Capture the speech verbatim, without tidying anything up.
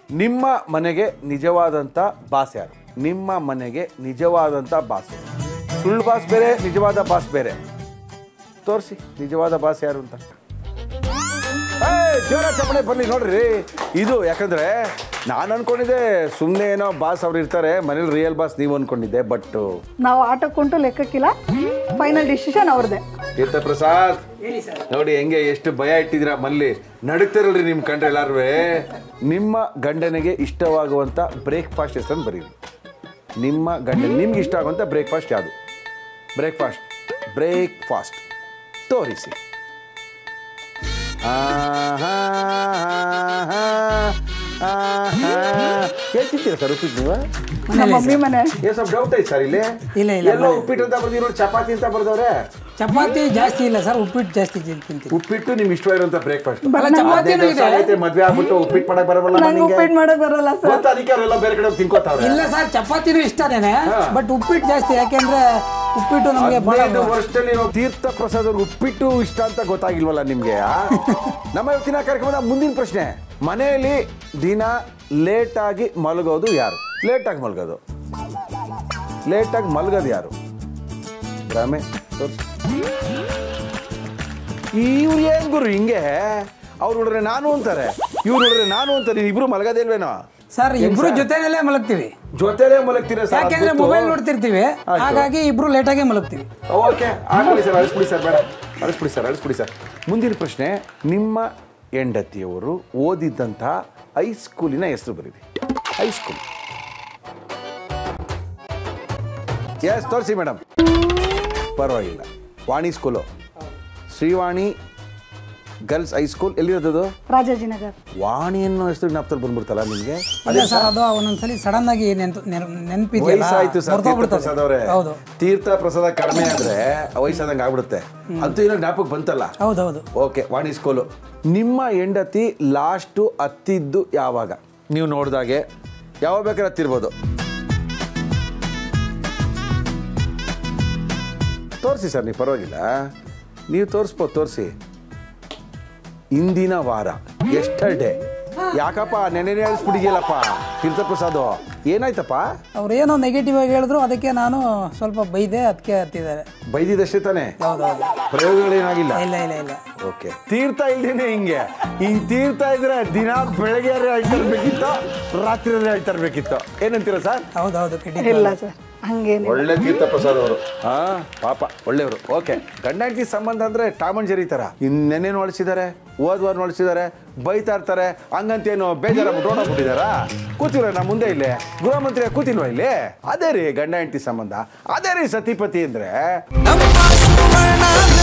ನಿಮ್ಮ ಮನೆಗೆ ನಿಜವಾದಂಥ ಬಾಸ್ ಯಾರು? ನಿಮ್ಮ ಮನೆಗೆ ನಿಜವಾದಂಥ ಬಾಸ್. ಸುಳ್ಳು ಬಾಸ್ ಬೇರೆ, ನಿಜವಾದ ಬಾಸ್ ಬೇರೆ. ತೋರಿಸಿ ನಿಜವಾದ ಬಾಸ್ ಯಾರು ಅಂತ. ಜೋರ ಚಪ್ಪಳೆ ಬರಲಿ ನೋಡ್ರಿ. ಇದು ಯಾಕಂದ್ರೆ ನಾನು ಅನ್ಕೊಂಡಿದ್ದೆ ಸುಮ್ಮನೆ ಏನೋ ಬಾಸ್ ಅವ್ರು ಇರ್ತಾರೆ, ಮನೇಲಿ ರಿಯಲ್ ಬಾಸ್ ನೀವು ಅನ್ಕೊಂಡಿದ್ದೆ. ಬಟ್ ನಾವು ಆಟಕ್ಕುಂಟು ಲೆಕ್ಕಕ್ಕಿಲ್ಲ, ಫೈನಲ್ ಡಿಸಿಷನ್ ಅವ್ರದ್ದೇ. ತೀರ್ಥ ಪ್ರಸಾದ್ ನೋಡಿ ಹೆಂಗೆ ಎಷ್ಟು ಭಯ ಇಟ್ಟಿದ್ರ ಮಲ್ಲಿ ನಡುಕ್ತಾರಲ್ರಿ ನಿಮ್ ಕಂಡ್ರೆ ಎಲ್ಲಾರು. ನಿಮ್ಮ ಗಂಡನಿಗೆ ಇಷ್ಟವಾಗುವಂತ ಬ್ರೇಕ್ಫಾಸ್ಟ್ ಹೆಸರನ್ನು ಬರೀರಿ. ನಿಮ್ಮ ಗಂಡ ನಿಮ್ಗೆ ಇಷ್ಟ ಆಗುವಂತ ಬ್ರೇಕ್ಫಾಸ್ಟ್ ಯಾವುದು? ಬ್ರೇಕ್ಫಾಸ್ಟ್ ಬ್ರೇಕ್ಫಾಸ್ಟ್ ತೋರಿಸಿ. ಹೇಳ್ತಿರ್ತೀರ ಸರ್ ಉಪ್ಪಿಟ್ಟು ನೀವು? ಮಮ್ಮಿ ಮನೆ ಸ್ವಲ್ಪ ಡೌಟ್ ಐತೆ ಸರ್ ಇಲ್ಲಿ. ಇಲ್ಲ ಇಲ್ಲ ಎಲ್ಲ ಉಪ್ಪಿಟ್ಟು ಅಂತ ಬರ್ದಿರೋ ಚಪಾತಿ ಅಂತ ಬರ್ದವ್ರೆ. ಚಪಾತಿ ಜಾಸ್ತಿ ಇಲ್ಲ ಸರ್, ಉಪ್ಪಿಟ್ಟು ಜಾಸ್ತಿ ತಿಂತೀವಿ. ಉಪ್ಪಿಟ್ಟು ನಿಮ್ ಇಷ್ಟವಾಗಿರುವಂತ ಬ್ರೇಕ್ಫಾಸ್ಟ್. ಚಪಾತಿ ಮದ್ವೆ ಆಗ್ಬಿಟ್ಟು ಉಪ್ಪಿಟ್ಟು ಮಾಡಕ್ ಬರಲ್ಲ, ಉಪ್ಪಿಟ್ಟು ಮಾಡಕ್ ಬರಲ್ಲ ಸರ್. ಅದಕ್ಕೆ ಅವರೆಲ್ಲ ಬೇರೆ ಕಡೆ ತಿನ್ಕೋತಾವ್ರೆ. ಇಲ್ಲ ಸರ್, ಚಪಾತಿನೂ ಇಷ್ಟನೇನೆ, ಬಟ್ ಉಪ್ಪಿಟ್ಟು ಜಾಸ್ತಿ. ಯಾಕೆಂದ್ರೆ ಉಪ್ಪಿಟ್ಟು ನಮಗೆ ಹದಿನೈದು ವರ್ಷದಲ್ಲಿ ತೀರ್ಥ ಪ್ರಸಾದ್ ಅವ್ರಿಗೆ ಉಪ್ಪಿಟ್ಟು ಇಷ್ಟ ಅಂತ ಗೊತ್ತಾಗಿಲ್ವಲ್ಲ ನಿಮ್ಗೆ? ನಮ್ಮ ಇವತ್ತಿನ ಕಾರ್ಯಕ್ರಮದ ಮುಂದಿನ ಪ್ರಶ್ನೆ, ಮನೆಯಲ್ಲಿ ದಿನ ಲೇಟಾಗಿ ಮಲಗೋದು ಯಾರು? ಲೇಟಾಗಿ ಮಲಗೋದು ಲೇಟಾಗಿ ಮಲಗೋದು ಯಾರು? ರಾಮೇ ಇವ್ರು ಏನ್ ಗುರು ಹಿಂಗೆ? ಅವ್ರು ನೋಡ್ರೆ ನಾನು ಅಂತಾರೆ, ಇವ್ರು ನೋಡ್ರೆ ನಾನು ಅಂತಾರೆ. ಇಬ್ರು ಮಲಗೋದಿಲ್ವೇನೋ ಸರ್? ಇಬ್ರು ಜೊತೆನಲ್ಲೇ ಮಲಗ್ತೀವಿ. ಜೊತೆಲೇ ಮಲಗ್ತೀರಾ ಸರ್? ಯಾಕೆಂದ್ರೆ ಮೊಬೈಲ್ ನೋಡ್ತಿರ್ತೀವಿ, ಹಾಗಾಗಿ ಇಬ್ರು ಲೇಟಾಗೆ ಮಲಗ್ತೀವಿ. ಓಕೆ ಆಗಲಿ ಸರ್, ಅಳಿಸ್ಬಿಡಿ ಸರ್, ಬೇಡ ಅಳಿಸ್ಬಿಡಿ ಸರ್, ಅಳಿಸ್ಬಿಡಿ ಸರ್. ಮುಂದಿನ ಪ್ರಶ್ನೆ, ನಿಮ್ಮ ಹೆಂಡತಿಯವರು ಓದಿದ್ದಂತಹ ಹೈಸ್ಕೂಲಿನ ಹೆಸರು ಬರೀರಿ. ಹೈಸ್ಕೂಲ್. ಎಸ್ ತೋರಿಸಿ ಮೇಡಮ್. ಪರವಾಗಿಲ್ಲ. Vani school, Srivani girls high school ಎಲ್ಲಿರೋದು? ರಾಜಾಜಿನಗರ್. ವಾಣಿ ಅನ್ನೋ ಹೆಸರು ಜ್ಞಾಪಕದಲ್ಲಿ ಬಂದ್ಬಿಡ್ತಲ್ಲ ನಿಮಗೆ? ಅದೇ ಸರ್, ಅದು ಒಂದೊಂದ್ಸಲಿ ಸಡನ್ ಆಗಿ ನೆನಪಿದೆಯಲ್ಲ. ಹೌದು, ತೀರ್ಥ ಪ್ರಸಾದ ಕಡಿಮೆ ಆದ್ರೆ ವಯಸ್ಸಾದಂಗೆ ಆಗ್ಬಿಡುತ್ತೆ. ಅಂತೂ ಏನೋ ಜ್ಞಾಪಕ ಬಂತಲ್ಲ? ಹೌದೌದು. Okay, Vani school. ನಿಮ್ಮ ಹೆಂಡತಿ ಲಾಸ್ಟು ಹತ್ತಿದ್ದು ಯಾವಾಗ? ನೀವು ನೋಡಿದಾಗೆ ಯಾವಾಗ ಬೇಕಾದ್ರೆ ಹತ್ತಿರ್ಬೋದು. ತೋರಿಸಿ ಸರ್, ನೀವು ಪರವಾಗಿಲ್ಲ, ನೀವು ತೋರಿಸ್ಬೋದು, ತೋರಿಸಿ. ಇಂದಿನ ವಾರ ಎಸ್ಟರ್ಡೇ. ಯಾಕಪ್ಪ ನೆನೆ ಹೇಳಿಸ್ಬಿಟ್ಟಿದ್ಯಲ್ಲಪ್ಪ ತೀರ್ಥ ಪ್ರಸಾದ್, ಏನಾಯ್ತಪ್ಪ? ಅವ್ರು ಏನೋ ನೆಗೆಟಿವ್ ಆಗಿ ಹೇಳಿದ್ರು, ಅದಕ್ಕೆ ನಾನು ಸ್ವಲ್ಪ ಬೈದೆ, ಅದಕ್ಕೆ ಹತ್ತಿದ್ದಾರೆ. ಬೈದಿದ್ದಷ್ಟೇ ತಾನೆ? ಹೌದೌದು. ಪ್ರಯೋಗಗಳೇನಾಗಿಲ್ಲ? ಇಲ್ಲ ಇಲ್ಲ ಇಲ್ಲ. ಓಕೆ. ತೀರ್ಥ ಇಲ್ದೇನೆ ಹಿಂಗೆ ಹಿಂಗ್ ತೀರ್ಥ ಇದ್ರೆ ದಿನ ಬೆಳಗ್ಗೆ ಹೇಳ್ತಾ ಇರ್ಬೇಕಿತ್ತು, ರಾತ್ರಿ ಹೇಳ್ತಾ ಇರ್ಬೇಕಿತ್ತು. ಏನಂತೀರ ಸರ್? ಹೌದೌದು. ಇಲ್ಲ ಸರ್, ಹಂಗೇನು. ಒಳ್ಳೆ ತೀರ್ಥ ಪ್ರಸಾದ್ ಅವರು. ಹಾ ಪಾಪ ಒಳ್ಳೆಯವರು. ಓಕೆ, ಗಂಡ ಹೆಂಡತಿ ಸಂಬಂಧ ಅಂದ್ರೆ ಟಾಮ್ ಅಂಡ್ ಜೆರ್ರಿ ತರ. ಇನ್ನೇನೇನು ಹೊಳಿಸಿದ್ದಾರೆ, ಓದ್ವಾರ ಹೊಳಿಸಿದ್ದಾರೆ, ಬೈತಾ ಇರ್ತಾರೆ. ಹಂಗಂತೇನು ಬೇಜಾರಾಗ್ಬಿಟ್ಟು ಓಡಾಗ್ಬಿಟ್ಟಿದಾರ? ಕೂತಿಲ್ಲ ನಾ ಮುಂದೆ ಇಲ್ಲೇ ಗೃಹ ಮಂತ್ರಿ ಕೂತಿಲ್ವಾ ಇಲ್ಲಿ? ಅದೇ ರೀ ಗಂಡ ಹೆಂಡತಿ ಸಂಬಂಧ, ಅದೇ ರೀ ಸತಿಪತಿ ಅಂದ್ರೆ.